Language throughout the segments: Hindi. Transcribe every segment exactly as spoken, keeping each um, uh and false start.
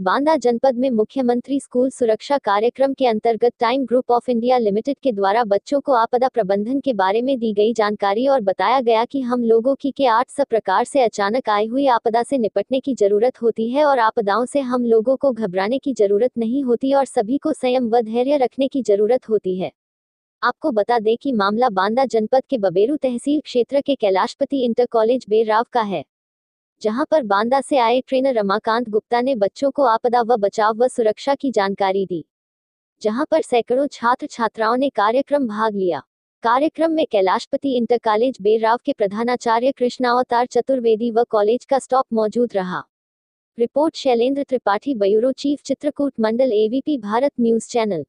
बांदा जनपद में मुख्यमंत्री स्कूल सुरक्षा कार्यक्रम के अंतर्गत time group of India limited के द्वारा बच्चों को आपदा प्रबंधन के बारे में दी गई जानकारी और बताया गया कि हम लोगों की के आठ सब प्रकार से अचानक आई हुई आपदा से निपटने की जरूरत होती है और आपदाओं से हम लोगों को घबराने की जरूरत नहीं होती और सभी को संयम व धैर्य रखने की जरूरत होती है। आपको बता दें कि मामला बांदा जनपद के बबेरू तहसील क्षेत्र के कैलाशपति इंटर कॉलेज बेराव का है, जहां पर बांदा से आए ट्रेनर रमाकांत गुप्ता ने बच्चों को आपदा व बचाव व सुरक्षा की जानकारी दी, जहां पर सैकड़ों छात्र छात्राओं ने कार्यक्रम भाग लिया। कार्यक्रम में कैलाशपति इंटर कॉलेज बेराव के प्रधानाचार्य कृष्णावतार चतुर्वेदी व कॉलेज का स्टाफ मौजूद रहा। Report Shailendra Tripathi, bureau chief, Chitrakoot मंडल, एवीपी भारत न्यूज चैनल।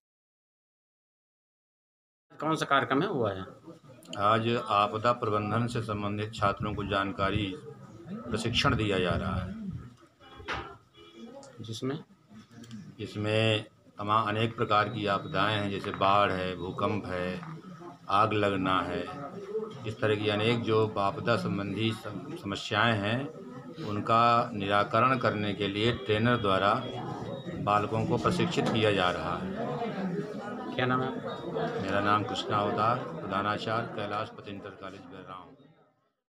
कौन सा कार्यक्रम है हुआ है? आज आपदा प्रबंधन से संबंधित छात्रों को जानकारी प्रशिक्षण दिया जा रहा है, जिसमें इसमें तमाम अनेक प्रकार की आपदाएं हैं, जैसे बाढ़ है, भूकंप है, आग लगना है। इस तरह की अनेक जो आपदा संबंधी समस्याएं हैं, उनका निराकरण करने के लिए ट्रेनर द्वारा बालकों को प्रशिक्षित किया जा रहा है। क्या नाम है? मेरा नाम कृष्णावतार, प्रधानाचार्य कैलाशपति इंटर कॉलेज बेराव।